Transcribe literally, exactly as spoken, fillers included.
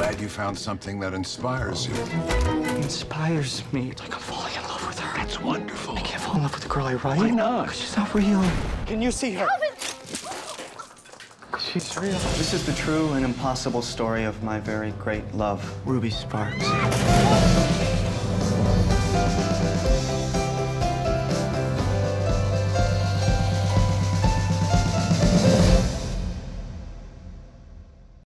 glad you found something that inspires you. It inspires me. It's like I'm falling in love with her. That's wonderful. I can't fall in love with the girl I write. Why not? Because she's not real. Can you see her? Calvin! She's real. This is the true and impossible story of my very great love, Ruby Sparks.